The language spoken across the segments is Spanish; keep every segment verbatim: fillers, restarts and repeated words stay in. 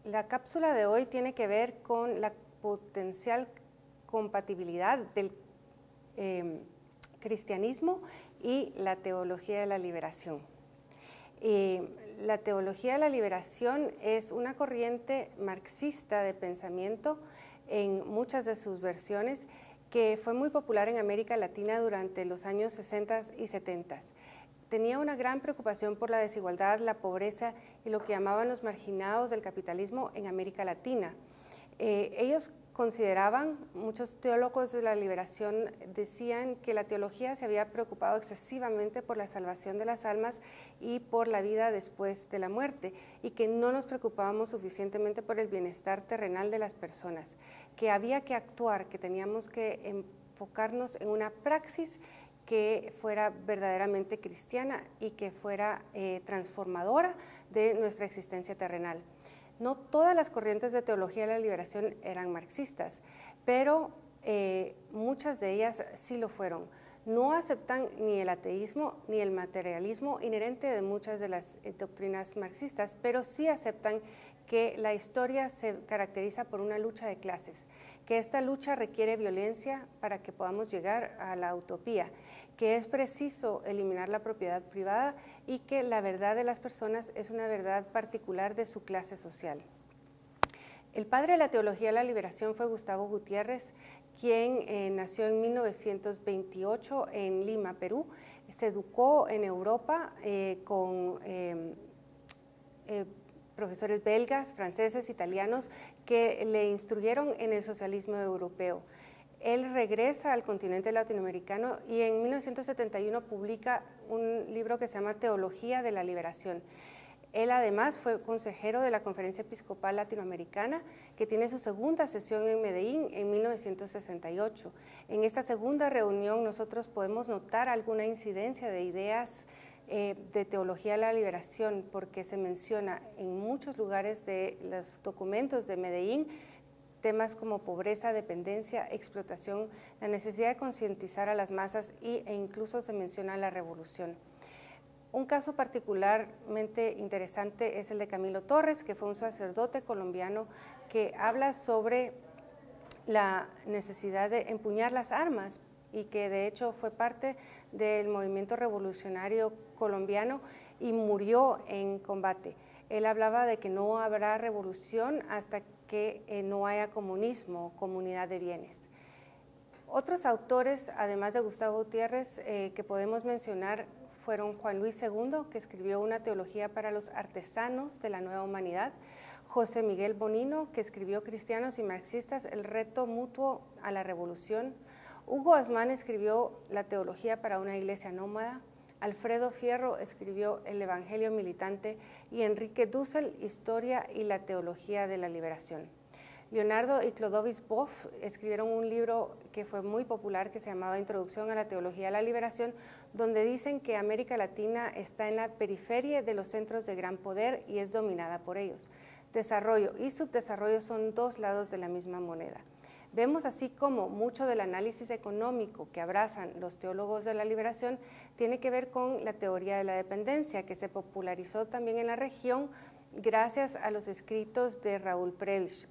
La cápsula de hoy tiene que ver con la potencial compatibilidad del eh, cristianismo y la teología de la liberación. Eh, la teología de la liberación es una corriente marxista de pensamiento en muchas de sus versiones que fue muy popular en América Latina durante los años sesenta y setenta. Tenía una gran preocupación por la desigualdad, la pobreza y lo que llamaban los marginados del capitalismo en América Latina. Eh, ellos consideraban, muchos teólogos de la liberación decían que la teología se había preocupado excesivamente por la salvación de las almas y por la vida después de la muerte, y que no nos preocupábamos suficientemente por el bienestar terrenal de las personas, que había que actuar, que teníamos que enfocarnos en una praxis que fuera verdaderamente cristiana y que fuera eh, transformadora de nuestra existencia terrenal. No todas las corrientes de teología de la liberación eran marxistas, pero eh, muchas de ellas sí lo fueron. No aceptan ni el ateísmo ni el materialismo inherente de muchas de las eh, doctrinas marxistas, pero sí aceptan que la historia se caracteriza por una lucha de clases, que esta lucha requiere violencia para que podamos llegar a la utopía, que es preciso eliminar la propiedad privada y que la verdad de las personas es una verdad particular de su clase social. El padre de la teología de la liberación fue Gustavo Gutiérrez, quien eh, nació en mil novecientos veintiocho en Lima, Perú. Se educó en Europa eh, con eh, eh, profesores belgas, franceses, italianos, que le instruyeron en el socialismo europeo. Él regresa al continente latinoamericano y en mil novecientos setenta y uno publica un libro que se llama Teología de la Liberación. Él además fue consejero de la Conferencia Episcopal Latinoamericana, que tiene su segunda sesión en Medellín en mil novecientos sesenta y ocho. En esta segunda reunión nosotros podemos notar alguna incidencia de ideas eh, de teología de la liberación, porque se menciona en muchos lugares de los documentos de Medellín temas como pobreza, dependencia, explotación, la necesidad de concientizar a las masas y, e incluso se menciona la revolución. Un caso particularmente interesante es el de Camilo Torres, que fue un sacerdote colombiano que habla sobre la necesidad de empuñar las armas y que de hecho fue parte del movimiento revolucionario colombiano y murió en combate. Él hablaba de que no habrá revolución hasta que eh, no haya comunismo, comunidad de bienes. Otros autores, además de Gustavo Gutiérrez, eh, que podemos mencionar fueron Juan Luis segundo, que escribió una teología para los artesanos de la nueva humanidad, José Miguel Bonino, que escribió Cristianos y Marxistas, el reto mutuo a la revolución, Hugo Asmán escribió la teología para una iglesia nómada, Alfredo Fierro escribió el Evangelio militante y Enrique Dussel, Historia y la teología de la liberación. Leonardo y Clodovis Boff escribieron un libro que fue muy popular que se llamaba Introducción a la Teología de la Liberación, donde dicen que América Latina está en la periferia de los centros de gran poder y es dominada por ellos. Desarrollo y subdesarrollo son dos lados de la misma moneda. Vemos así como mucho del análisis económico que abrazan los teólogos de la liberación tiene que ver con la teoría de la dependencia, que se popularizó también en la región gracias a los escritos de Raúl Prebisch.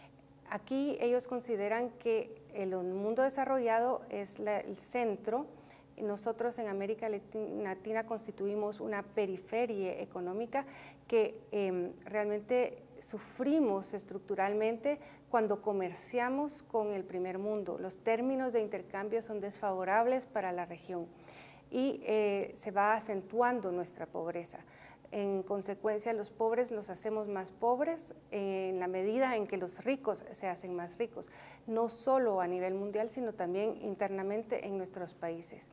Aquí ellos consideran que el mundo desarrollado es la, el centro. Nosotros en América Latina constituimos una periferia económica que eh, realmente sufrimos estructuralmente cuando comerciamos con el primer mundo. Los términos de intercambio son desfavorables para la región y eh, se va acentuando nuestra pobreza. En consecuencia, los pobres nos hacemos más pobres en la medida en que los ricos se hacen más ricos, no solo a nivel mundial, sino también internamente en nuestros países.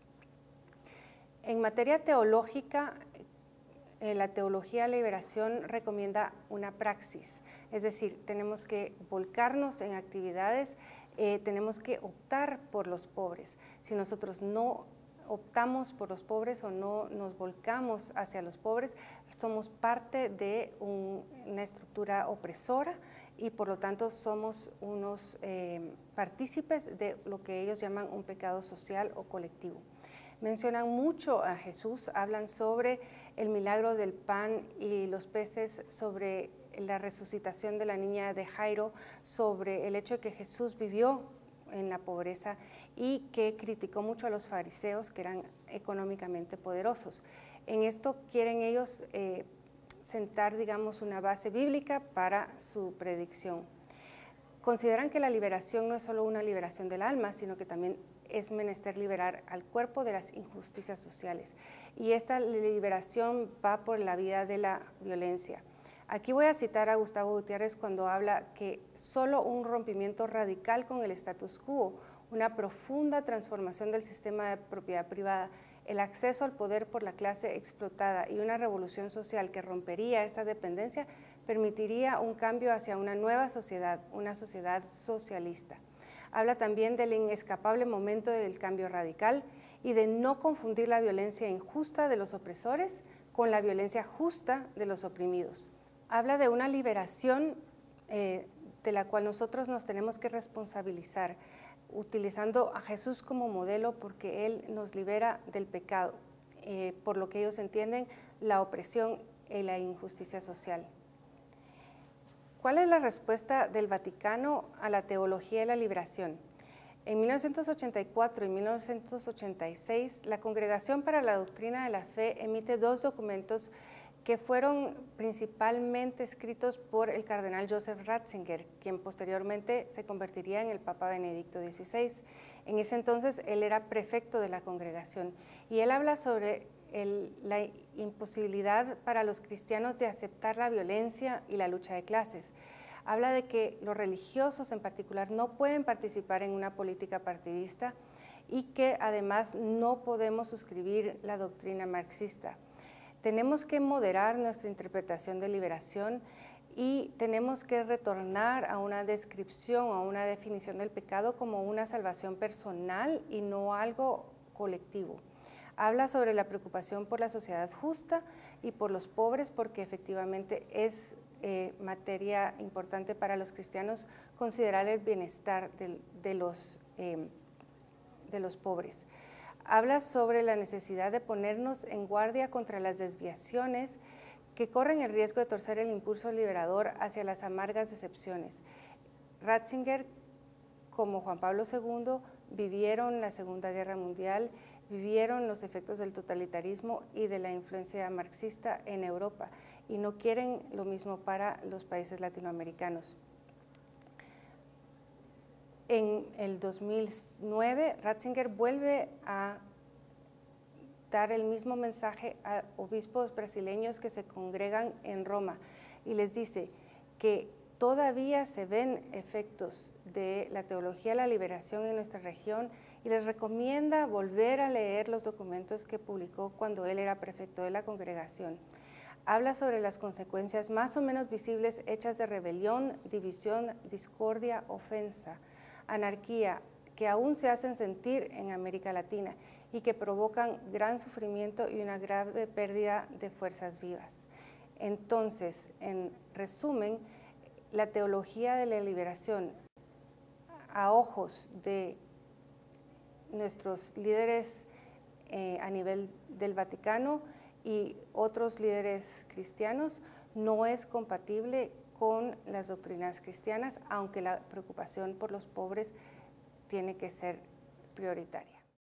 En materia teológica, eh, la teología de la liberación recomienda una praxis, es decir, tenemos que volcarnos en actividades, eh, tenemos que optar por los pobres. Si nosotros no optamos por los pobres o no nos volcamos hacia los pobres, somos parte de un, una estructura opresora y por lo tanto somos unos eh, partícipes de lo que ellos llaman un pecado social o colectivo. mencionan mucho a Jesús, hablan sobre el milagro del pan y los peces, sobre la resucitación de la niña de Jairo, sobre el hecho de que Jesús vivió en la pobreza y que criticó mucho a los fariseos, que eran económicamente poderosos. En esto quieren ellos eh, sentar, digamos, una base bíblica para su predicción. Consideran que la liberación no es solo una liberación del alma, sino que también es menester liberar al cuerpo de las injusticias sociales. Y esta liberación va por la vía de la violencia. Aquí voy a citar a Gustavo Gutiérrez cuando habla que solo un rompimiento radical con el status quo, una profunda transformación del sistema de propiedad privada, el acceso al poder por la clase explotada y una revolución social que rompería esta dependencia permitiría un cambio hacia una nueva sociedad, una sociedad socialista. Habla también del inescapable momento del cambio radical y de no confundir la violencia injusta de los opresores con la violencia justa de los oprimidos. Habla de una liberación eh, de la cual nosotros nos tenemos que responsabilizar, utilizando a Jesús como modelo porque Él nos libera del pecado, eh, por lo que ellos entienden la opresión y la injusticia social. ¿Cuál es la respuesta del Vaticano a la teología de la liberación? En mil novecientos ochenta y cuatro y mil novecientos ochenta y seis, la Congregación para la Doctrina de la Fe emite dos documentos que fueron principalmente escritos por el cardenal Joseph Ratzinger, quien posteriormente se convertiría en el Papa Benedicto dieciséis. En ese entonces él era prefecto de la congregación y él habla sobre el, la imposibilidad para los cristianos de aceptar la violencia y la lucha de clases. Habla de que los religiosos en particular no pueden participar en una política partidista y que además no podemos suscribir la doctrina marxista. Tenemos que moderar nuestra interpretación de liberación y tenemos que retornar a una descripción, a una definición del pecado como una salvación personal y no algo colectivo. Habla sobre la preocupación por la sociedad justa y por los pobres, porque efectivamente es eh, materia importante para los cristianos considerar el bienestar de, de, los, eh, de los pobres. Habla sobre la necesidad de ponernos en guardia contra las desviaciones que corren el riesgo de torcer el impulso liberador hacia las amargas decepciones. Ratzinger, como Juan Pablo segundo, vivieron la Segunda Guerra Mundial, vivieron los efectos del totalitarismo y de la influencia marxista en Europa y no quieren lo mismo para los países latinoamericanos. En el dos mil nueve, Ratzinger vuelve a dar el mismo mensaje a obispos brasileños que se congregan en Roma y les dice que todavía se ven efectos de la teología de la liberación en nuestra región y les recomienda volver a leer los documentos que publicó cuando él era prefecto de la congregación. Habla sobre las consecuencias más o menos visibles hechas de rebelión, división, discordia, ofensa, anarquía, que aún se hacen sentir en América Latina y que provocan gran sufrimiento y una grave pérdida de fuerzas vivas. Entonces, en resumen, la teología de la liberación a ojos de nuestros líderes eh, a nivel del Vaticano y otros líderes cristianos no es compatible con las doctrinas cristianas, aunque la preocupación por los pobres tiene que ser prioritaria.